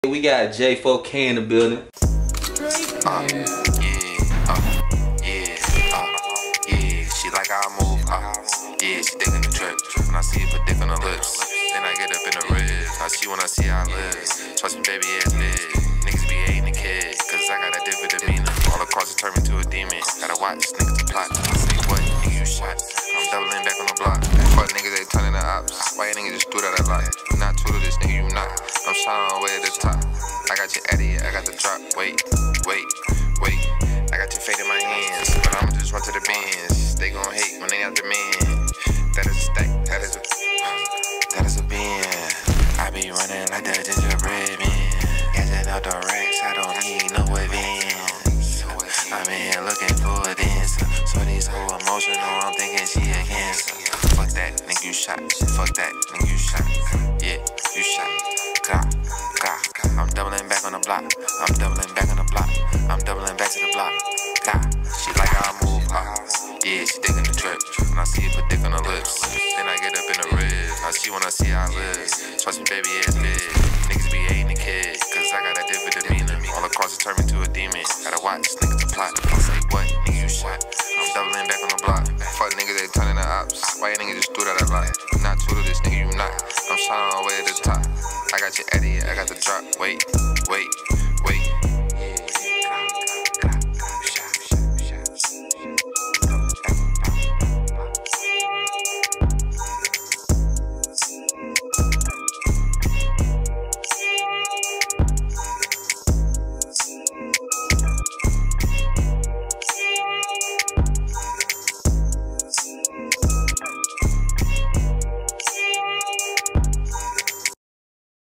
We got J4K in the building. Yeah, she like how I move, yeah, she digging the trip. When I see her put dick on her lips, then I get up in the ribs. Now she wanna see how I live. Trust me, baby, ass big. Niggas be hating the kid, cause I got a different demeanor. All across the turn me to a demon. Gotta watch this nigga to plot. I say what, nigga, you shot. I'm doubling back on the block. Fuck niggas, they turning the ops. Why you niggas just do that a lot? You not true to this nigga, you not. I'm shining all the way to the top. I got your Eddie, I got the drop. Wait. I got your fate in my hands, but I'ma just run to the bins. They gon' hate when they out the man. That is a stack, that is a bin. I be running like that gingerbread man. Catching out the racks, I don't need no advance. I'm in here looking for a dancer. So these whole emotional, I'm thinking she a cancer. Fuck that, nigga, you shot. Fuck that, nigga, you shot. Yeah, you shot. I'm doubling back on the block. I'm doubling back on the block. I'm doubling back to the block. She like how I move. Yeah, she digging the trip. When I see her put dick on her lips, then I get up in the ribs. Now she wanna see how I live. Trust me, baby, ass big. Niggas be hating the kid, cause I got a different demeanor. All across the turn me to a demon. Gotta watch this nigga to plot. I say what, nigga, you shot. I'm doubling back on the block. Fuck niggas, they turning the ops. Why you niggas just do that a lot? You not true to this nigga, you not. I'm shining all the way to the top. I got your Eddie, I got the drop. Wait.